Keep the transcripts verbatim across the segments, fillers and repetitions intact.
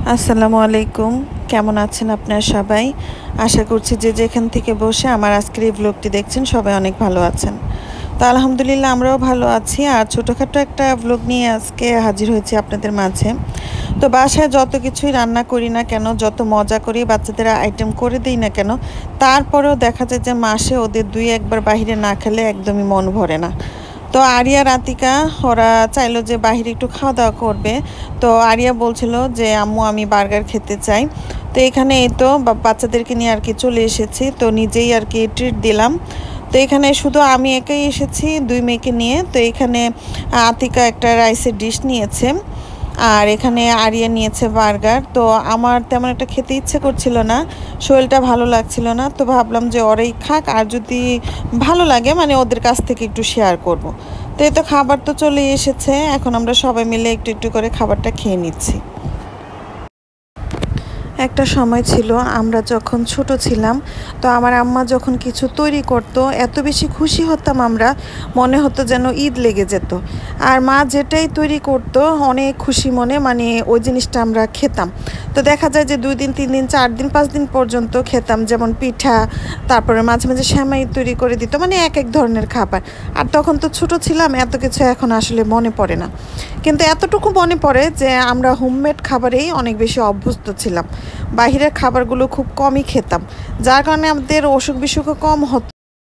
আসসালামু আলাইকুম। কেমন আছেন আপনারা সবাই? আশা করছি যে যেখান থেকে বসে আমার আজকের এই ব্লগটি দেখছেন সবাই অনেক ভালো আছেন। তো আলহামদুলিল্লাহ আমরাও ভালো আছি। আর ছোটোখাটো একটা ব্লগ নিয়ে আজকে হাজির হয়েছি আপনাদের মাঝে। তো বাসায় যত কিছুই রান্না করি না কেন, যত মজা করি বাচ্চাদের আইটেম করে দিই না কেন, তারপরেও দেখা যায় যে মাসে ওদের দুই একবার বাহিরে না খেলে একদমই মন ভরে না। তো আরিয়া রাতিকা ওরা চাইলো যে বাহিরে একটু খাওয়া দাওয়া করবে। তো আরিয়া বলছিল যে আম্মু আমি বার্গার খেতে চাই। তো এখানে এই তো বাচ্চাদেরকে নিয়ে আর কি চলে এসেছি, তো নিজেই আর কি ট্রিট দিলাম। তো এখানে শুধু আমি একাই এসেছি দুই মেয়েকে নিয়ে। তো এখানে আতিকা একটা রাইসের ডিশ নিয়েছে, আর এখানে আরিয়া নিয়েছে বার্গার। তো আমার তেমন একটা খেতে ইচ্ছে করছিল না, শরীরটা ভালো লাগছিল না। তো ভাবলাম যে ওরাই খাক, আর যদি ভালো লাগে মানে ওদের কাছ থেকে একটু শেয়ার করব। তো এই তো খাবার তো চলে এসেছে, এখন আমরা সবাই মিলে একটু একটু করে খাবারটা খেয়ে নিচ্ছি। একটা সময় ছিল আমরা যখন ছোট ছিলাম, তো আমার আম্মা যখন কিছু তৈরি করত এত বেশি খুশি হতাম আমরা, মনে হতো যেন ঈদ লেগে যেত। আর মা যেটাই তৈরি করত অনেক খুশি মনে মানে ওই জিনিসটা আমরা খেতাম। তো দেখা যায় যে দুই দিন তিন দিন চার দিন পাঁচ দিন পর্যন্ত খেতাম, যেমন পিঠা, তারপরে মাঝে মাঝে সেমাই তৈরি করে দিত, মানে এক এক ধরনের খাবার। আর তখন তো ছোট ছিলাম, এত কিছু এখন আসলে মনে পড়ে না, কিন্তু এতটুকু মনে পড়ে যে আমরা হোমমেড খাবারেই অনেক বেশি অভ্যস্ত ছিলাম। বাহিরের খাবারগুলো খুব কমই খেতাম, যার কারণে আমাদের অসুখ বিসুখও কম হতো।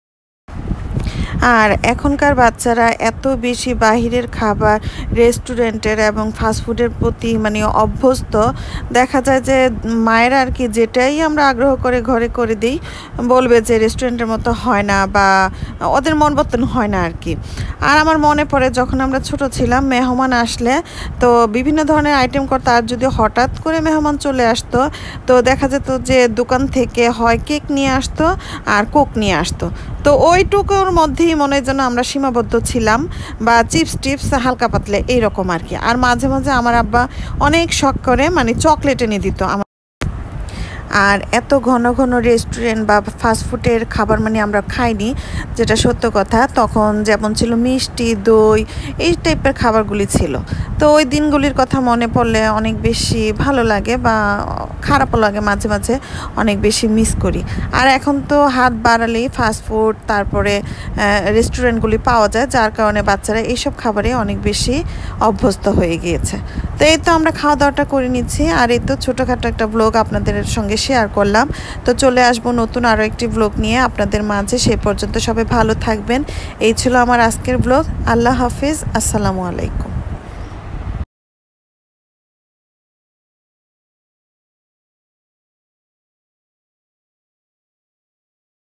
আর এখনকার বাচ্চারা এত বেশি বাহিরের খাবার, রেস্টুরেন্টের এবং ফাস্টফুডের প্রতি মানে অভ্যস্ত, দেখা যায় যে মায়েরা আর কি যেটাই আমরা আগ্রহ করে ঘরে করে দিই বলবে যে রেস্টুরেন্টের মতো হয় না, বা ওদের মন মতন হয় না আর কি। আর আমার মনে পড়ে যখন আমরা ছোট ছিলাম, মেহমান আসলে তো বিভিন্ন ধরনের আইটেম করতো, আর যদি হঠাৎ করে মেহমান চলে আসতো তো দেখা যেত যে দোকান থেকে হয় কেক নিয়ে আসতো আর কোক নিয়ে আসতো। তো ওইটুকুর মধ্যেই মনে হয় যেন আমরা সীমাবদ্ধ ছিলাম, বা চিপস টিপস হালকা পাতলে এইরকম আর কি। আর মাঝে মাঝে আমার আব্বা অনেক শখ করে মানে চকলেট এনে দিত। আর এত ঘন ঘন রেস্টুরেন্ট বা ফাস্টফুডের খাবার মানে আমরা খাইনি, যেটা সত্য কথা। তখন যেমন ছিল মিষ্টি, দই, এই টাইপের খাবারগুলি ছিল। তো ওই দিনগুলির কথা মনে পড়লে অনেক বেশি ভালো লাগে, বা খারাপও লাগে মাঝে মাঝে, অনেক বেশি মিস করি। আর এখন তো হাত বাড়ালেই ফাস্টফুড, তারপরে রেস্টুরেন্টগুলি পাওয়া যায়, যার কারণে বাচ্চারা এইসব খাবারে অনেক বেশি অভ্যস্ত হয়ে গিয়েছে। তো এই তো আমরা খাওয়া দাওয়াটা করে নিচ্ছি, আর এই তো ছোটোখাটো একটা ব্লগ আপনাদের সঙ্গে শেয়ার করলাম। তো চলে আসবো নতুন আরও একটি ব্লগ নিয়ে আপনাদের মাঝে। সে পর্যন্ত সবাই ভালো থাকবেন। এই ছিল আমার আজকের ব্লগ। আল্লাহ হাফিজ, আসসালামু আলাইকুম।